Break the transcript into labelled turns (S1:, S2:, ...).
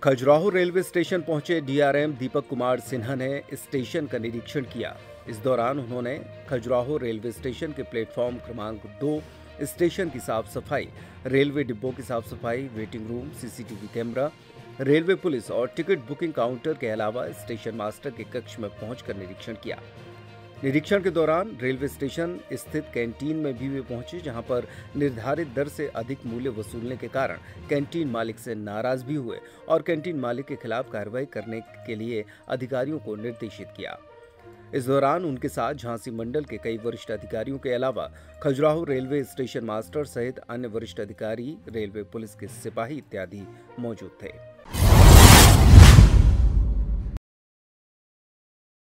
S1: Khajuraho railway station पहुंचे DRM Deepak Kumar Sinha ने station का निरीक्षण किया। इस दौरान उन्होंने खजुराहो रेलवे स्टेशन के प्लेटफॉर्म क्रमांक 2 स्टेशन की साफ सफाई, रेलवे डिब्बों की साफ सफाई, waiting room, CCTV camera, railway police और टिकट बुकिंग काउंटर के अलावा स्टेशन मास्टर के कक्ष में पहुंचकर निरीक्षण किया। निरीक्षण के दौरान रेलवे स्टेशन स्थित कैंटीन में भी वे पहुंचे, जहां पर निर्धारित दर से अधिक मूल्य वसूलने के कारण कैंटीन मालिक से नाराज भी हुए और कैंटीन मालिक के खिलाफ कार्रवाई करने के लिए अधिकारियों को निर्देशित किया। इस दौरान उनके साथ झांसी मंडल के कई वरिष्ठ अधिकारियों के अलावा खजुराहो रेलवे स्टेशन मास्टर सहित अन्य वरिष्ठ अधिकारी, रेलवे पुलिस के सिपाही इत्यादि मौजूद थे।